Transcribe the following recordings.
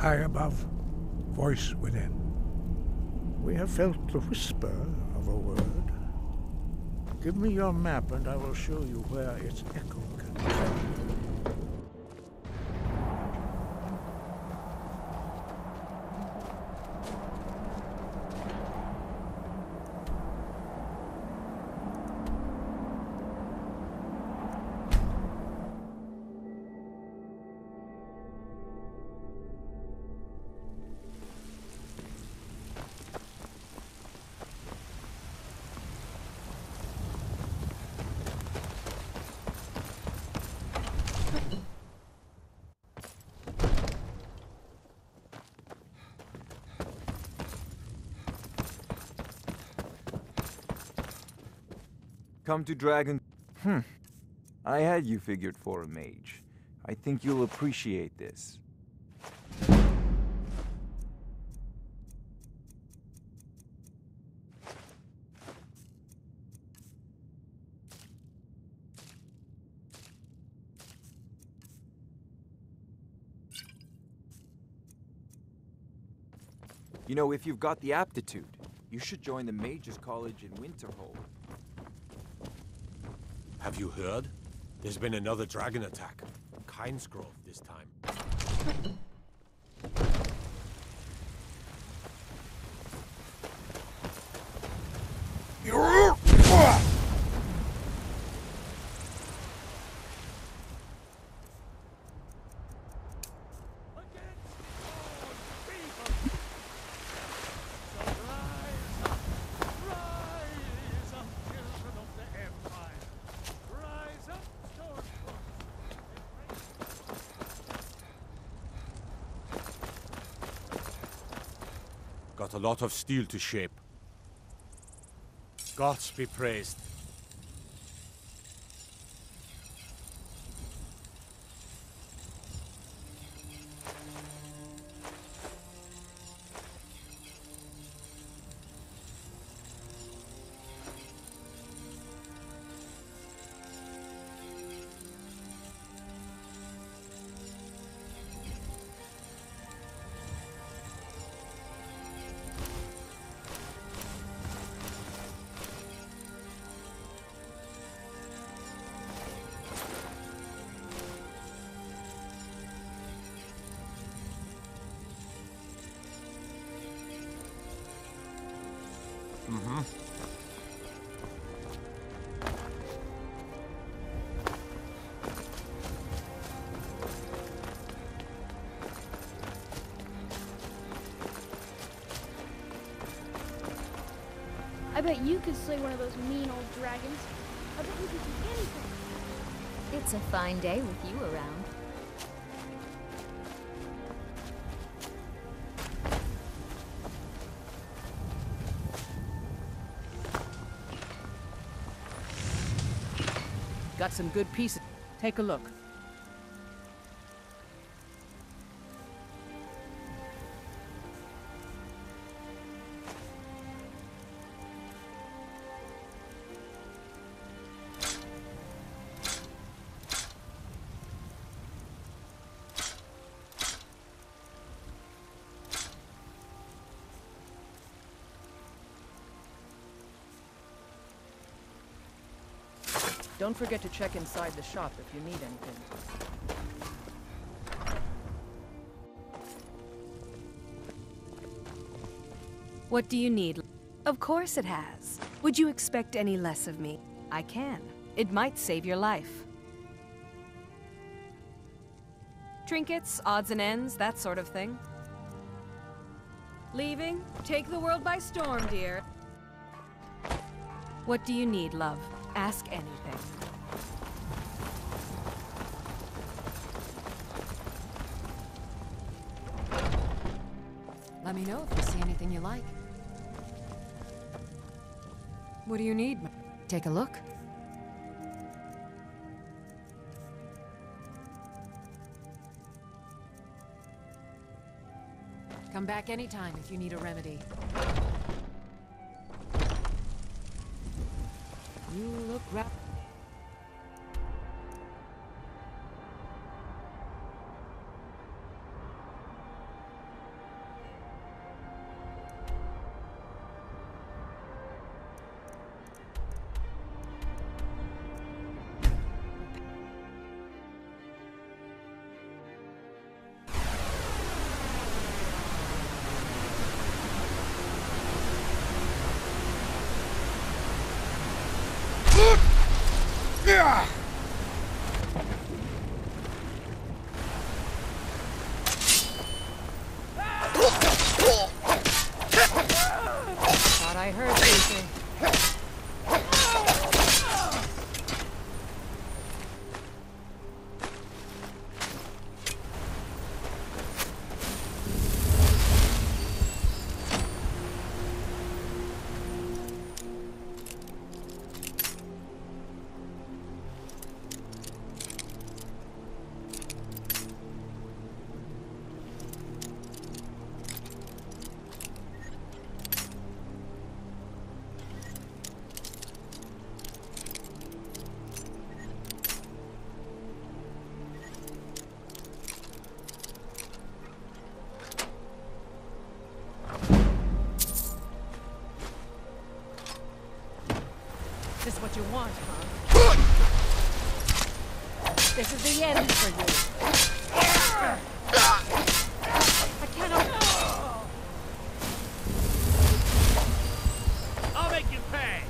high above, voice within. We have felt the whisper of a word. Give me your map and I will show you where its echo can travel. Come to Dragon... I had you figured for a mage. I think you'll appreciate this. You know, if you've got the aptitude, you should join the Mages College in Winterhold. Have you heard? There's been another dragon attack. Kinesgrove this time. Got a lot of steel to shape. Gods be praised. I bet you could slay one of those mean old dragons. I bet you could do anything. It's a fine day with you around. Got some good pieces. Take a look. Don't forget to check inside the shop if you need anything. What do you need? Of course it has. Would you expect any less of me? I can. It might save your life. Trinkets, odds and ends, that sort of thing. Leaving? Take the world by storm, dear. What do you need, love? Ask anything. Let me know if you see anything you like. What do you need? Take a look. Come back anytime if you need a remedy. You look rapid. This is the end for you. I cannot. I'll make you pay!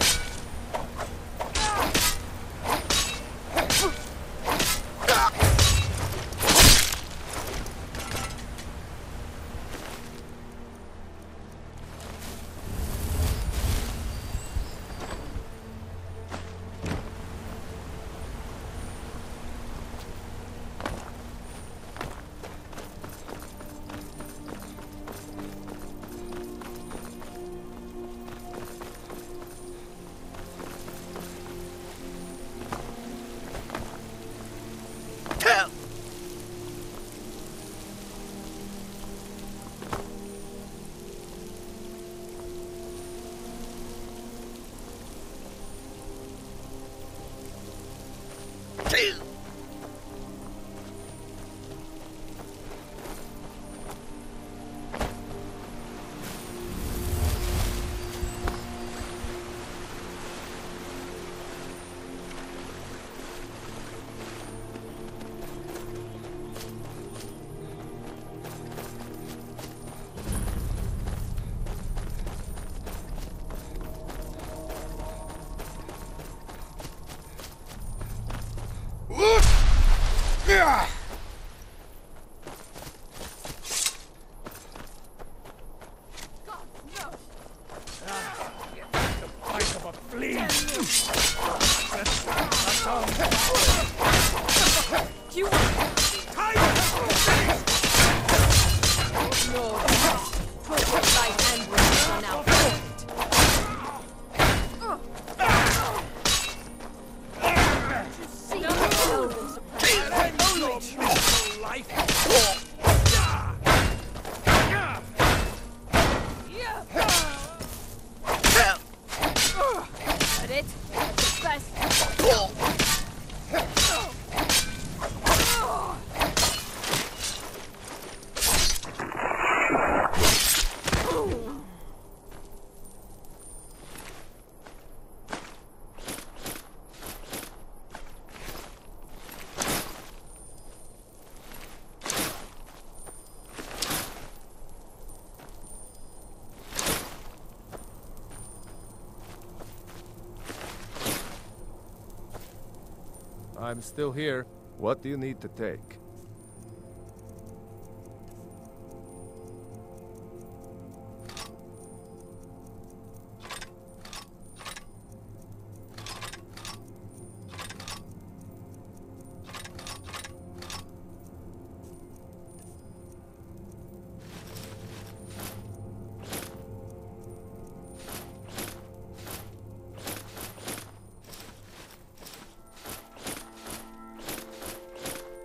I'm still here. What do you need to take?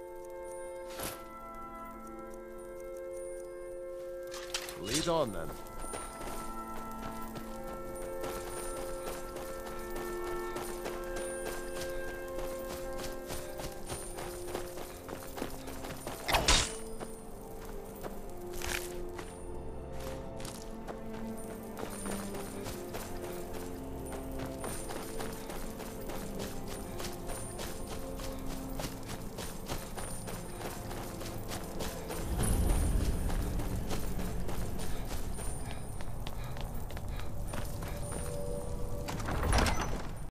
Lead on then.